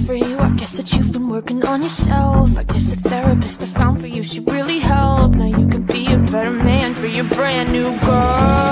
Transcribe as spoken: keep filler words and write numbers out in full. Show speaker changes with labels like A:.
A: for you. I guess that you've been working on yourself. I guess the therapist I found for you, she really helped. Now you can be a better man for your brand new girl.